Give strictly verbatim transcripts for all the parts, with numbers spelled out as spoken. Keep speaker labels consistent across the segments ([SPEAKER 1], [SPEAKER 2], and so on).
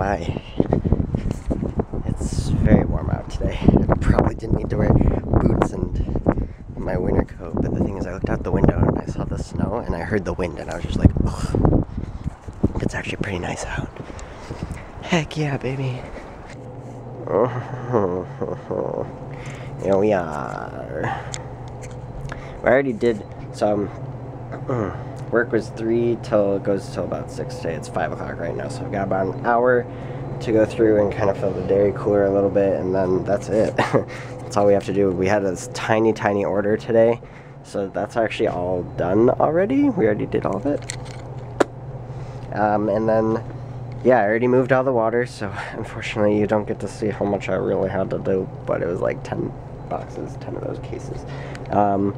[SPEAKER 1] by. It's very warm out today. I probably didn't need to wear boots and my winter coat, but the thing is I looked out the window and I saw the snow and I heard the wind and I was just like, ugh, it's actually pretty nice out. Heck yeah, baby. Here we are. I already did some. Work was three till it goes till about six today. It's five o'clock right now, so I've got about an hour to go through and kind of fill the dairy cooler a little bit, and then that's it. That's all we have to do. We had this tiny, tiny order today, so that's actually all done already. We already did all of it. Um, and then, yeah, I already moved all the water, so unfortunately you don't get to see how much I really had to do, but it was like ten boxes, ten of those cases. Um,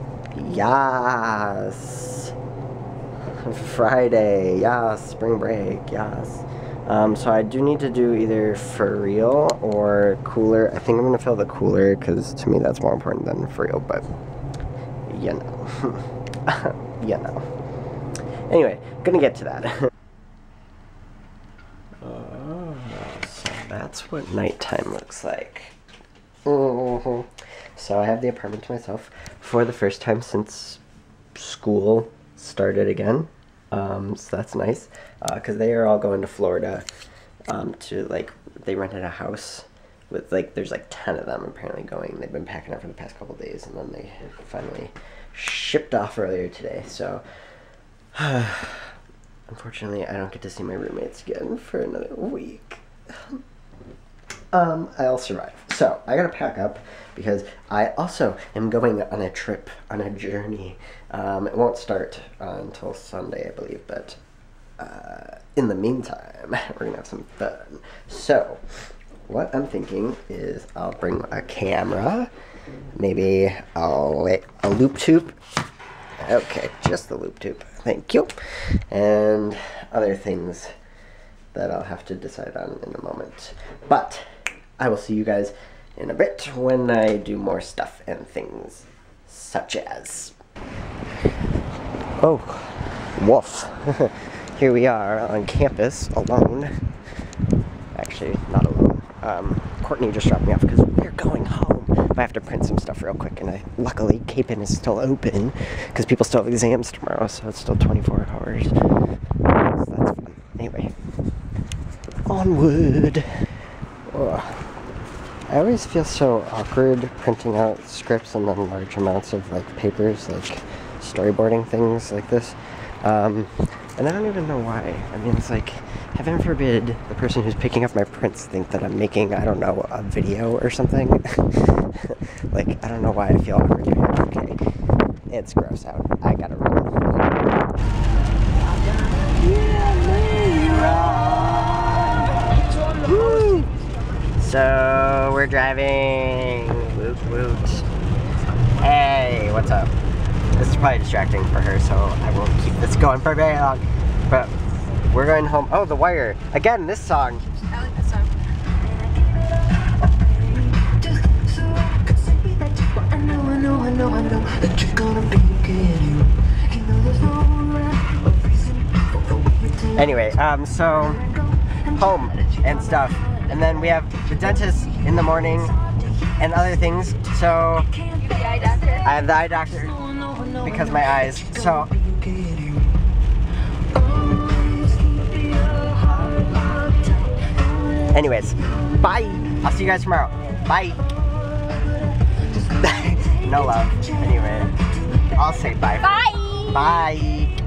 [SPEAKER 1] yes! Friday, yes, spring break, yes. Um, so I do need to do either for real or cooler. I think I'm going to fill the cooler because to me that's more important than for real, but you know. You know. Anyway, gonna get to that. Oh, so that's what nighttime looks like. Mm-hmm. So I have the apartment to myself for the first time since school started again. Um, so that's nice, because uh, they are all going to Florida um, to, like, they rented a house with, like, there's like ten of them apparently going. They've been packing up for the past couple days, and then they finally shipped off earlier today. So unfortunately I don't get to see my roommates again for another week. Um, I'll survive. So, I gotta pack up because I also am going on a trip, on a journey. Um, it won't start uh, until Sunday, I believe, but uh, in the meantime, we're gonna have some fun. So, what I'm thinking is I'll bring a camera, maybe I'll a loop tube. Okay, just the loop tube. Thank you. And other things that I'll have to decide on in a moment. But I will see you guys in a bit when I do more stuff and things such as... Oh, woof. Here we are on campus alone. Actually, not alone. Um, Courtney just dropped me off because we're going home. But I have to print some stuff real quick, and I, luckily Capon is still open because people still have exams tomorrow, so it's still twenty-four hours. So that's fun. Anyway, onward. Ugh. I always feel so awkward printing out scripts and then large amounts of like papers, like storyboarding things like this. Um, and I don't even know why. I mean, it's like, heaven forbid the person who's picking up my prints think that I'm making, I don't know, a video or something. Like, I don't know why I feel awkward doing it. Okay, it's gross out. I gotta run. Woo! So, we're driving. Woot woot. Hey, what's up? This is probably distracting for her, so I won't keep this going for very long. But we're going home. Oh, The Wire. Again, this song.
[SPEAKER 2] I like this song.
[SPEAKER 1] Anyway, um, so home and stuff. And then we have the dentist in the morning and other things. So I have the eye doctor because my eyes. So anyways, bye. I'll see you guys tomorrow. Bye. No love. Anyway, I'll say bye.
[SPEAKER 2] Bye.
[SPEAKER 1] Bye.